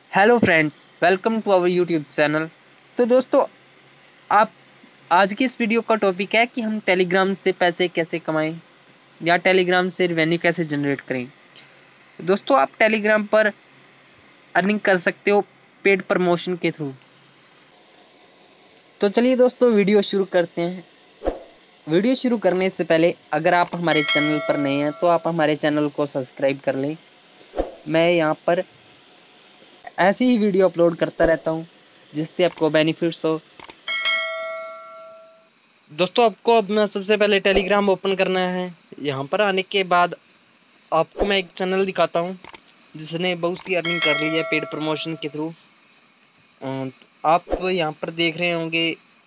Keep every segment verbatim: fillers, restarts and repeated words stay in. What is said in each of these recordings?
Hello friends, welcome to our YouTube channel. तो दोस्तों, आप आज की इस वीडियो का टॉपिक है कि हम टेलीग्राम से पैसे कैसे कमाएं या टेलीग्राम से रेवेन्यू कैसे जनरेट करें। दोस्तों, आप टेलीग्राम पर अर्निंग कर सकते हो पेड प्रमोशन के थ्रू। तो चलिए दोस्तों, वीडियो शुरू करते हैं। वीडियो शुरू करने से पहले अगर आप हमारे चैनल पर नए हैं तो आप हमारे चैनल को सब्सक्राइब कर लें। मैं यहाँ पर ऐसी ही वीडियो अपलोड करता रहता हूँ जिससे आपको बेनिफिट्स हो। दोस्तों, आपको अपना सबसे पहले टेलीग्राम ओपन करना है। यहाँ पर आने के बाद आपको मैं एक चैनल दिखाता हूँ जिसने बहुत सी अर्निंग कर ली है पेड प्रमोशन के थ्रू। आप यहाँ पर देख रहे होंगे,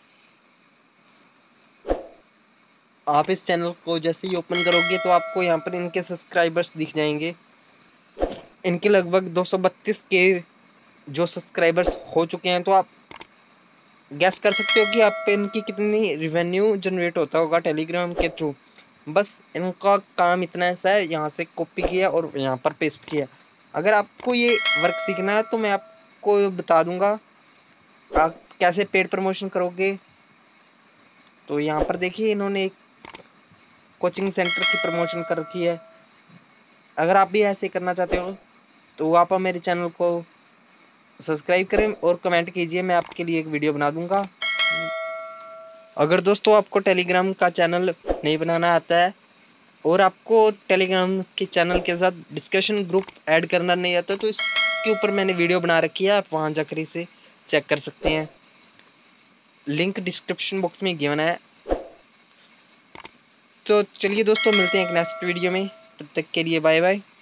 आप इस चैनल को जैसे ही ओपन करोगे तो आपको यहाँ पर इनके सब्सक्राइबर्स दिख जाएंगे। इनके लगभग दो सौ बत्तीस के जो सब्सक्राइबर्स हो चुके हैं। तो आप गैस कर सकते हो कि आप पे इनकी कितनी रिवेन्यू जनरेट होता होगा टेलीग्राम के थ्रू। बस इनका काम इतना ऐसा है, यहाँ से कॉपी किया और यहाँ पर पेस्ट किया। अगर आपको ये वर्क सीखना है तो मैं आपको बता दूंगा आप कैसे पेड प्रमोशन करोगे। तो यहाँ पर देखिए, इन्होंने एक कोचिंग सेंटर की प्रमोशन कर रखी है। अगर आप भी ऐसे करना चाहते हो तो आप मेरे चैनल को सब्सक्राइब करें और कमेंट कीजिए, मैं आपके लिए एक वीडियो बना दूंगा। अगर दोस्तों आपको टेलीग्राम का चैनल नहीं बनाना आता है और आपको टेलीग्राम के चैनल के साथ डिस्कशन ग्रुप ऐड करना नहीं आता तो इसके ऊपर मैंने वीडियो बना रखी है, आप वहां जाकर इसे चेक कर सकते हैं। लिंक डिस्क्रिप्शन बॉक्स में गिवन है। तो चलिए दोस्तों, मिलते हैं एक नेक्स्ट वीडियो में। तब तक के लिए बाय बाय।